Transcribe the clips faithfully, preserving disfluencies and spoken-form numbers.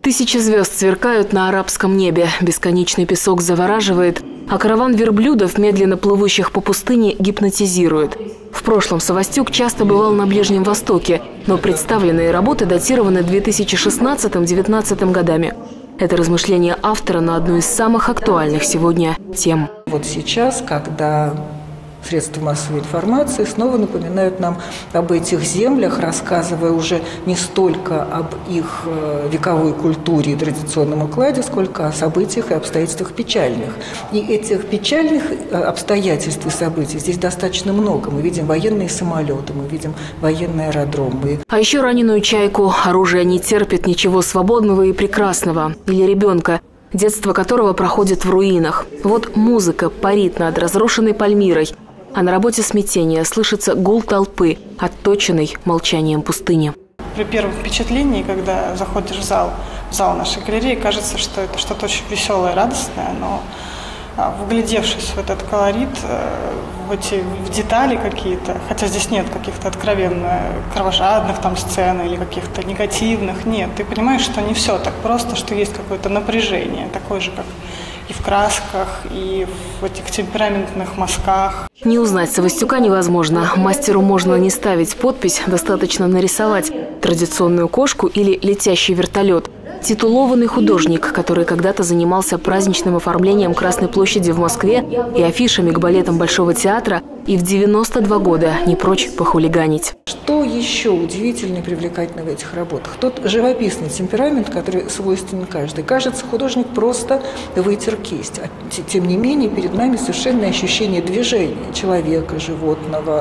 Тысячи звезд сверкают на арабском небе, бесконечный песок завораживает, а караван верблюдов, медленно плывущих по пустыне, гипнотизирует. В прошлом Савостюк часто бывал на Ближнем Востоке, но представленные работы датированы две тысячи шестнадцатым — две тысячи девятнадцатым годами. Это размышление автора на одну из самых актуальных сегодня тем. Вот сейчас, когда средства массовой информации снова напоминают нам об этих землях, рассказывая уже не столько об их вековой культуре и традиционном укладе, сколько о событиях и обстоятельствах печальных. И этих печальных обстоятельств и событий здесь достаточно много. Мы видим военные самолеты, мы видим военные аэродромы. А еще раненую чайку, оружие не терпит ничего свободного и прекрасного. Или ребенка, детство которого проходит в руинах. Вот музыка парит над разрушенной Пальмирой, а на работе смятения слышится гул толпы, отточенный молчанием пустыни. При первом впечатлении, когда заходишь в зал, в зал нашей галереи, кажется, что это что-то очень веселое, радостное, но вглядевшись в этот колорит, в эти в детали какие-то, хотя здесь нет каких-то откровенно кровожадных там сцен или каких-то негативных, нет, ты понимаешь, что не все так просто, что есть какое-то напряжение, такое же, как и в красках, и в этих темпераментных мазках. Не узнать Савостюка невозможно. Мастеру можно не ставить подпись, достаточно нарисовать традиционную кошку или летящий вертолет. Титулованный художник, который когда-то занимался праздничным оформлением Красной площади в Москве и афишами к балетам Большого театра, и в девяносто два года не прочь похулиганить. Что еще удивительно и привлекательно в этих работах? Тот живописный темперамент, который свойственен каждой. Кажется, художник просто вытер кисть. А тем не менее, перед нами совершенное ощущение движения человека, животного,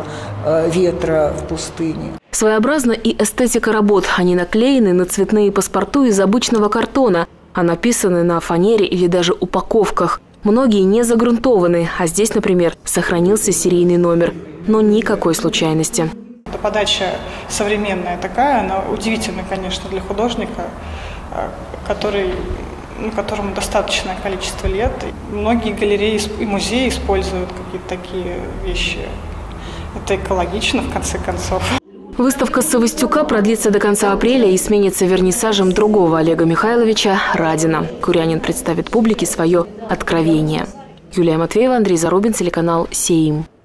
ветра в пустыне. Своеобразна и эстетика работ. Они наклеены на цветные паспорту из обычного картона, а написаны на фанере или даже упаковках. Многие не загрунтованы, а здесь, например, сохранился серийный номер. Но никакой случайности. Подача современная такая, она удивительна, конечно, для художника, который, ну, которому достаточное количество лет. Многие галереи и музеи используют какие-то такие вещи. Это экологично, в конце концов. Выставка Савостюка продлится до конца апреля и сменится вернисажем другого Олега Михайловича Радина. Курянин представит публике свое откровение. Юлия Матвеева, Андрей Зарубин, телеканал «Сеим».